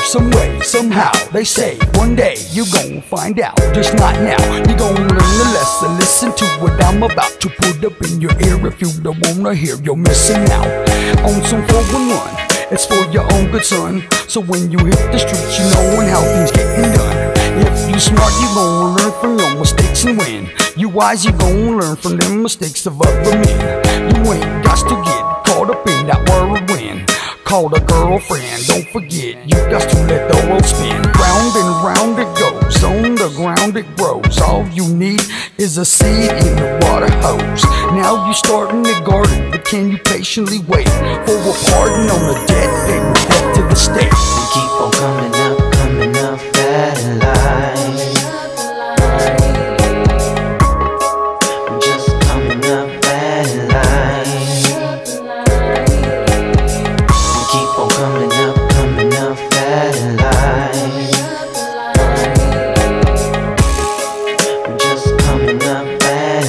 some way, somehow. They say one day you gon' find out, just not now. You gon' learn the lesson, listen to what I'm about to put up in your ear. If you don't wanna hear, you're missing out on some 411. It's for your own good, son. So when you hit the streets, you knowin' how things getting done. If you smart, you gon' learn from your mistakes and win. You wise, you gon' learn from them mistakes of other men. You ain't got to get caught up in that whirlwind. Call a girlfriend, don't forget, you got to let the world spin. Round and round it goes, on the ground it grows. All you need is a seed in the water hose. Now you starting the garden, but can you patiently wait for a pardon on the debt and death to the state? We keep on coming up that line. We're just coming up that line. We keep on coming up that line. We're just coming up that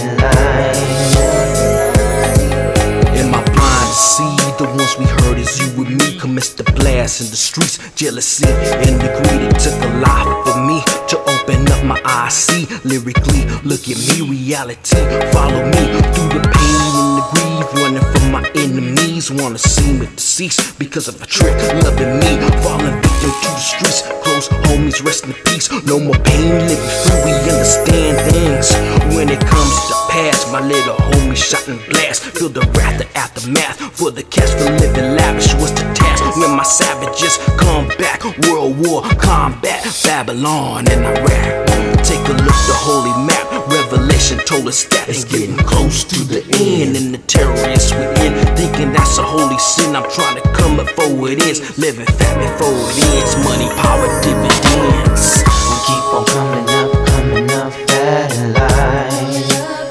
line. Am I blind to see the ones we heard is you and me? Commence the blast in the streets, jealousy and the greed. It took a lot for me to open up my eyes, see lyrically. Look at me, reality. Follow me through the pain and the grief. Running from my enemies, wanna see me deceased because of a trick. Loving me, falling victim to the streets. Close homies, rest in peace. No more pain, living free. We understand things when it comes to past. My little homie shot and blast. Feel the wrath, the aftermath. For the cash for living lavish was the task. When my savages come back, World War, combat, Babylon and Iraq. Take a look, the holy map. Revelation told us that it's getting close to the end. And the terrorists within, thinking that's a holy sin. I'm trying to come before it ends. Living fat before it ends. Money, power, dividends. We keep on coming up that line.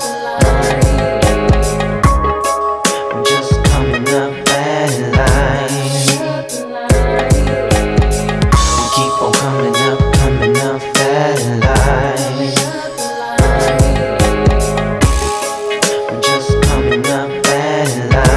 We're just coming up that line. We keep on coming up that line. We're just coming up that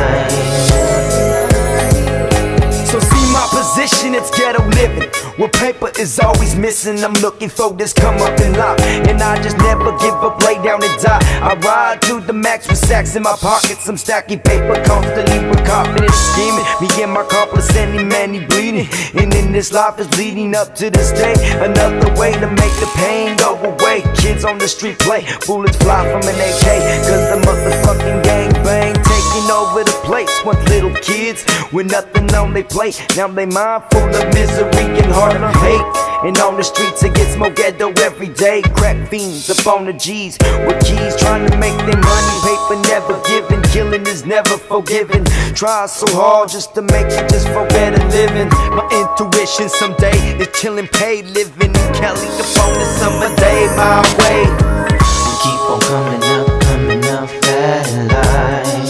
line. So see my position, it's ghetto living, where paper is always missing. I'm looking for this come up and lock, and I just never give up, lay down and die. I ride to the max with sacks in my pockets. I'm stacking paper constantly with confidence, scheming. Me and my accomplice, any man, he bleeding. And in this life is leading up to this day. Another way to make the pain go away. Kids on the street play, bullets fly from an AK, cause the motherfucking gang bang taking over the place. Once little kids with nothing on they plate, now they mind full of misery and heart of hate. And on the streets it gets more ghetto every day. Crack fiends up on the G's with keys, trying to make their money. Paper never given, killing is never forgiven. Try so hard just to make it, just for better living. My intuition someday is chilling, paid living in Cali upon the summer day my way. We keep on coming up that line.